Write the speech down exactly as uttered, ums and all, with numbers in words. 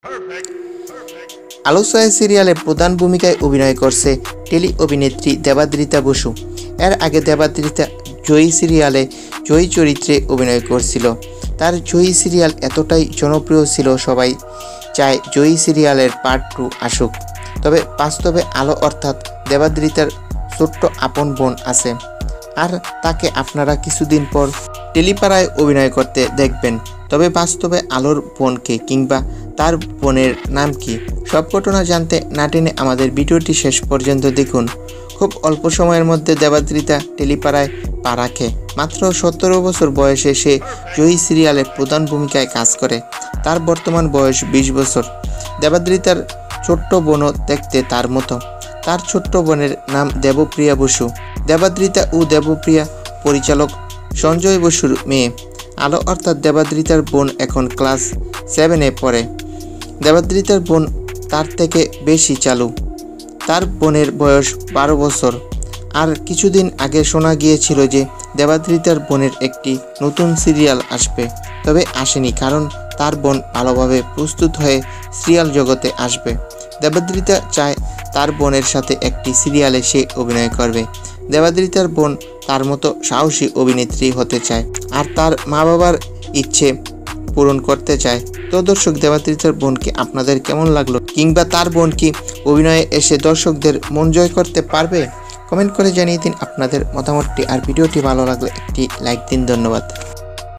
আলো ছায়া সিরিয়ালে প্রধান ভূমিকায় অভিনয় করছে টেলি অভিনেত্রী দেবাদ্রিতা বসু। এর আগে দেবাদ্রিতা জয়ী সিরিয়ালে জয়ী চরিত্রে অভিনয় করছিল। তার জয়ী সিরিয়াল এতটাই জনপ্রিয় ছিল, সবাই চায় জয়ী সিরিয়ালের পার্ট টু আসুক। তবে বাস্তবে আলো অর্থাৎ দেবাদ্রিতার ছোট্ট আপন বোন আছে, আর তাকে আপনারা কিছুদিন পর টেলিপাড়ায় অভিনয় করতে দেখবেন। তবে বাস্তবে আলোর বোনকে কিংবা তার বোনের নাম কি, সব ঘটনা জানতে না টেনে আমাদের ভিডিওটি শেষ পর্যন্ত দেখুন। খুব অল্প সময়ের মধ্যে দেবাদ্রিতা টেলিপাড়ায় পা রাখে। মাত্র সতেরো বছর বয়সে সে জয়ী সিরিয়ালে প্রধান ভূমিকায় কাজ করে। তার বর্তমান বয়স বিশ বছর। দেবাদ্রিতার ছোট্ট বোনও দেখতে তার মতো। তার ছোট্ট বোনের নাম দেবপ্রিয়া বসু। দেবাদ্রিতা ও দেবপ্রিয়া পরিচালক সঞ্জয় বসুর মেয়ে। আলো অর্থাৎ দেবাদ্রিতার বোন এখন ক্লাস সেভেনে পড়ে। দেবাদ্রিতার বোন তার থেকে বেশি চালু। তার বোনের বয়স বারো বছর। আর কিছুদিন আগে শোনা গিয়েছিল যে দেবাদ্রিতার বোনের একটি নতুন সিরিয়াল আসবে, তবে আসেনি, কারণ তার বোন ভালোভাবে প্রস্তুত হয়ে সিরিয়াল জগতে আসবে। দেবাদ্রিতা চায় তার বোনের সাথে একটি সিরিয়ালে সে অভিনয় করবে। দেবাদ্রিতার বোন তার মতো সাহসী অভিনেত্রী হতে চায়, আর তার মা বাবার ইচ্ছে পূরণ করতে চায়। তো দর্শক, দেবাদ্রিতার বোনকে আপনাদের কেমন লাগলো, কিংবা তার বোন কি অভিনয়ে এসে দর্শকদের মন জয় করতে পারবে? কমেন্ট করে জানিয়ে দিন আপনাদের মতামতটি। আর ভিডিওটি ভালো লাগলে একটি লাইক দিন। ধন্যবাদ।